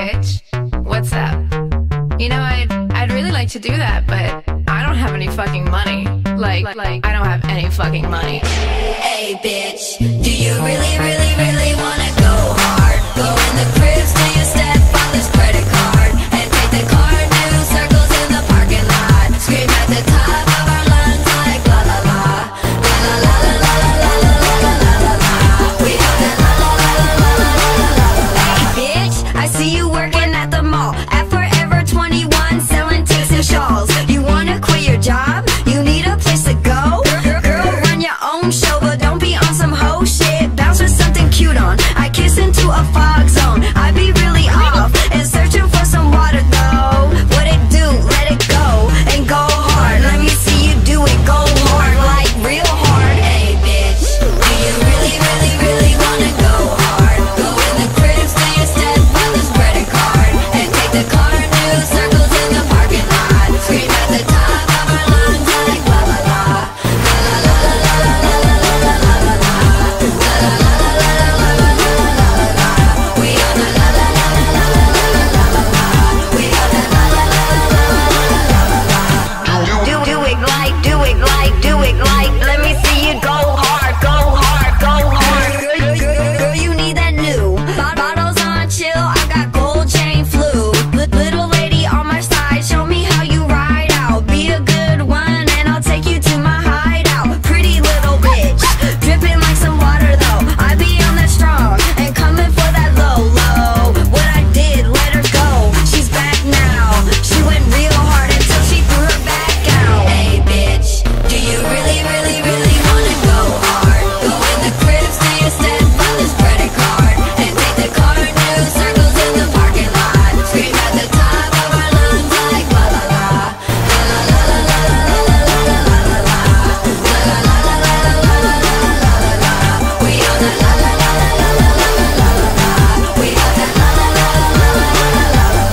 bitch, what's up? You know, I'd really like to do that, but I don't have any fucking money. Like I don't have any fucking money. Hey bitch, do you really, really, really wanna go hard? Go in the crib, steal your stepfather's credit card, and take the car, do circles in the parking lot. Scream at the top of our lungs like la la la, la la la la la la la la la la la. We on that la la la la la la la la. Hey bitch, I see you working at the mall at Forever 21, selling ticks and shawls. You wanna quit your job? You need a place to go? Girl, run your own show, but don't be on some hoe shit. Bounce with something cute on. I kiss into a fog zone. I be really off and searching for some water though. What it do? Let it go and go hard. Let me see you do it. Go hard, like real hard. Hey bitch, do you really, really, really wanna go hard? Go in the crib, steal your stepfather's credit card, and take the car, do circles in the parking lot. Scream at the top of our lungs like la la la, la la la la la la la la la la la la, la la la la la la la la la la. We on the la la la la la la la la la la. We on the la la la la la la la la la. Do it like, do it like, do it like. Let me see you go hard, go hard, go hard. Girl, you need that new bottles on chill. I got gold chain flu. Little lady on my side, show me how you ride out. Be a good one and I'll take you to my hideout. Pretty little bitch, dripping like some water though. I be on that strong and coming for that low, low. What I did, let her go. She's back now. She went real hard until she threw her back out. Hey bitch, do you really, really, really wanna go hard? Go in the crib, steal your stepfather's credit card, and take the car, do circles in the parking lot. Scream at the top of our lungs like la la la, la la la la la la la la la la la la, la la la la la la la la la la la. We on the la la la la la la la la la la. We on the la la la la la la la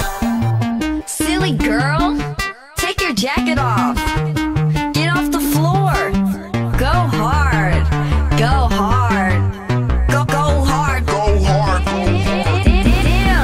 la la. Silly girl, take your jacket off. Get off the floor. Go hard. Go hard. Go hard. Go hard. Damn.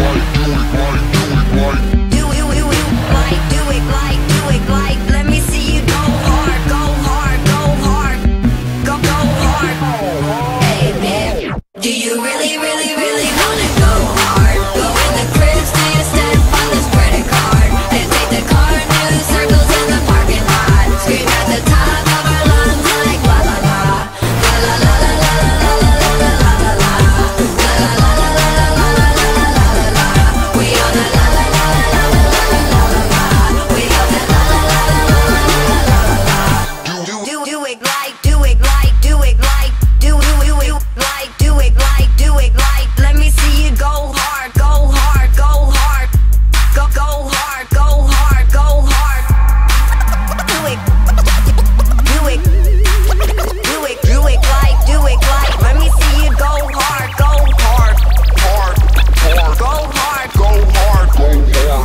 Do it like. Let me see you go hard. Go hard. Go hard. Go hard. Hey bitch, do you really, really, really wanna go hard? Go in the crib, steal your stepfather's credit card, and take the car, do circles in the parking lot. Scream at the top of our lungs like la la la, la la la la la la la la la la la, la la la la la la la la la la la. We on the la la la la la la la la la la. We on the la la la la la la la la la. Do it like, do it like, do it like, do it like, do it like, do it like. Let me see you go hard, go hard, go hard, go hard, go hard, go hard. Do it like. Let me see you go hard, go hard, hard, hard, go hard, go hard, go hard.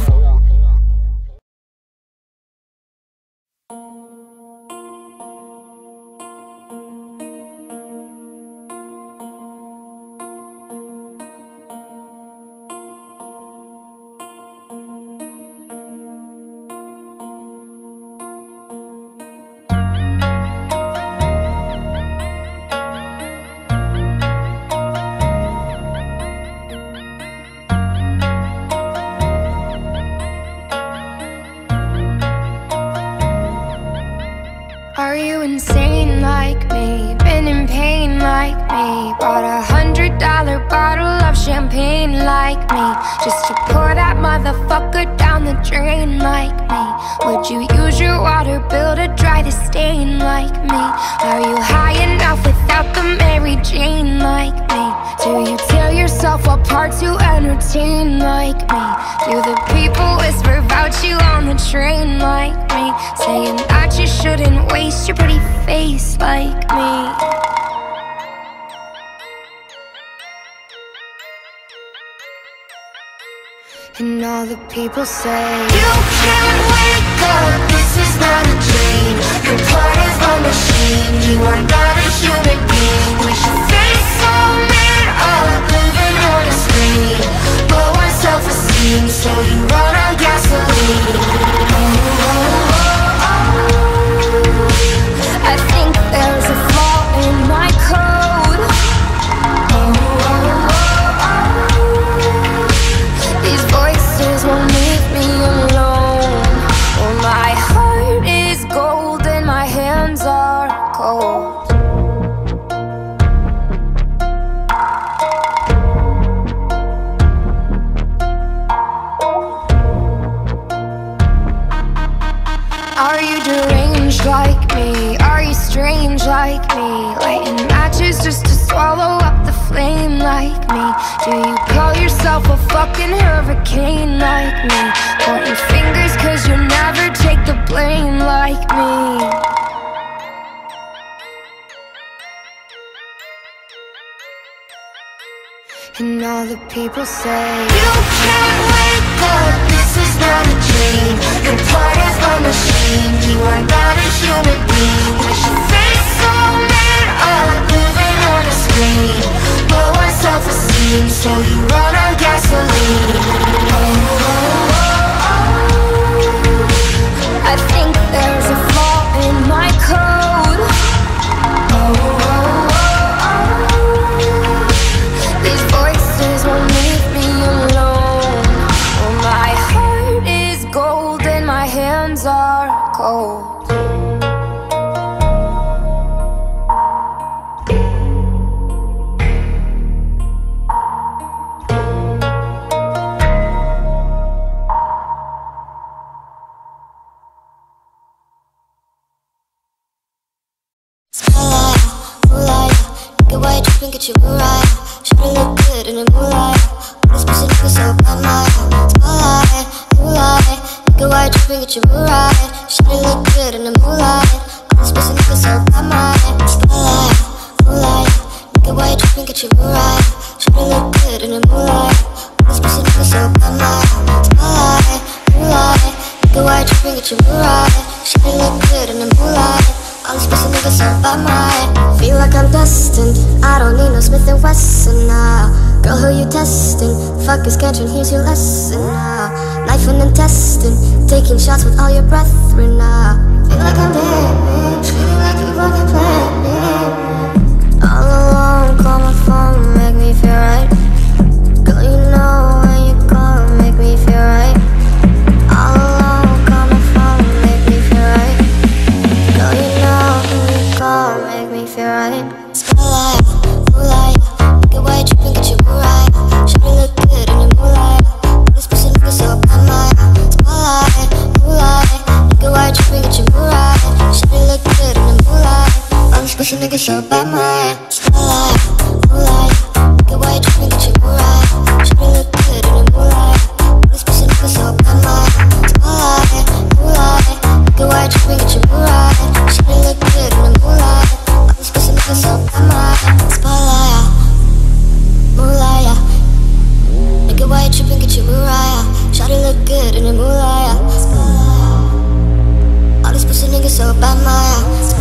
Are you insane like me? Been in pain like me? Bought $100 bottle of champagne like me, just to pour that motherfucker down the drain like me? Would you use your water bill to dry the stain like me? Are you high enough without the Mary Jane like me? Do you tear yourself apart to entertain like me? Do the people whisper about you on the train like me, saying that you shouldn't waste your pretty face like me? And all the people say, you can't wake up, this is not a dream. You're part of a machine, you are not a human being. We should face so made up, living on a screen. But once just to swallow up the flame like me? Do you call yourself a fucking hurricane like me? Pointing fingers cause you never take the blame like me. And all the people say, you can't wake up, this is not a dream. You're part of a machine, you are not a human being. Cause your face so made up, living on a screen. Low on self-esteem, so you run on gasoline. I think there's a flaw in my code. These voices won't leave me alone. Oh, my heart is gold and my hands are cold. Get your Mariah, should look good in the moonlight. All this pussy nigga so bad, my spotlight, moonlight. Nigga, why you tripping? Get your Mariah, should look good in the moonlight. All this pussy nigga so bad, my spotlight, moonlight. Nigga, why you tripping? Get your Mariah, should look good in the moonlight. All this pussy nigga so bad, my spotlight, moonlight. Nigga, why you tripping? Get your Mariah, should look good in the moonlight. All this pussy niggas so bad, my feel like I'm destined. I don't need no Smith & Wesson now. Girl, who you testing? Fuck your schedule, here's your lesson now. Knife and testing, taking shots with all your brethren now. Feel like I'm dead, screaming like you fucking planned me. All alone, call my phone, make me feel right. Girl, you know when you call, make me feel right. All alone, call my phone, make me feel right. Girl, you know when you call, make me feel right. Spotlight, moonlight, nigga, why you tripping? Get your Mariah, should look good in the moonlight. All this pussy nigga so bad, my spotlight, moonlight, nigga, why you tripping? Get your Mariah, should look good in the moonlight. All this pussy nigga so bad, my spotlight, moonlight, nigga, why you tripping? Get your Mariah, should look good in the moonlight. All this pussy nigga so bad, my spotlight, moonlight, nigga, why you tripping? Get your Mariah, should look good in the moonlight. All this pussy nigga so bad, my spotlight, moonlight. Nigga, why you tripping? Get your Mariah, shawty look good in the moonlight. All this pussy niggas so bad, my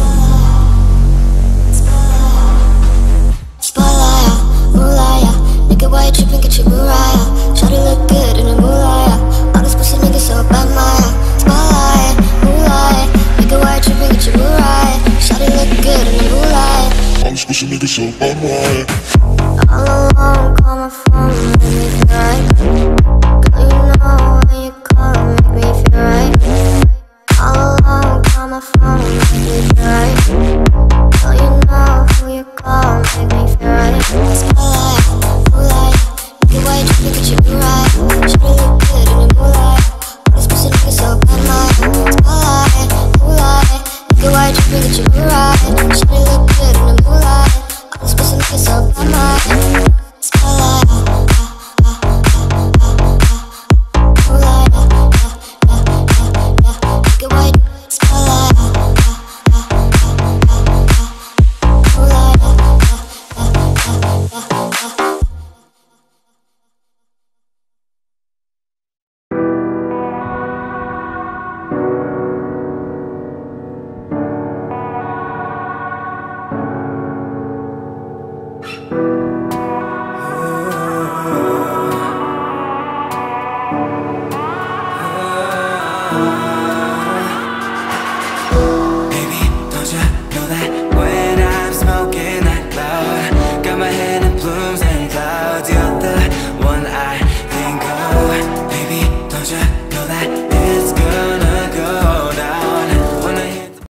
spotlight, moonlight. Nigga, why you tripping? Get your Mariah, shawty look good in the moonlight. All this pussy niggas so bad, my spotlight, moonlight. Nigga, why you tripping? Get your Mariah, shawty look good in the moonlight. All this pussy niggas so bad, my All alone, call my phone, make me feel right. Girl, you know when you call, make me feel right. All alone, call my phone, make me feel right. Girl, you know who you call, make me feel right. Spotlight, moonlight, nigga, why you tripping? Get your Mariah, should look good in the moonlight. All this pussy nigga so bad, my spotlight, moonlight, nigga, why you tripping? Get your Mariah, should look good in the moonlight. All this pussy nigga so bad, my spotlight, moonlight, nigga, why you spotlight, moonlight. Baby, don't you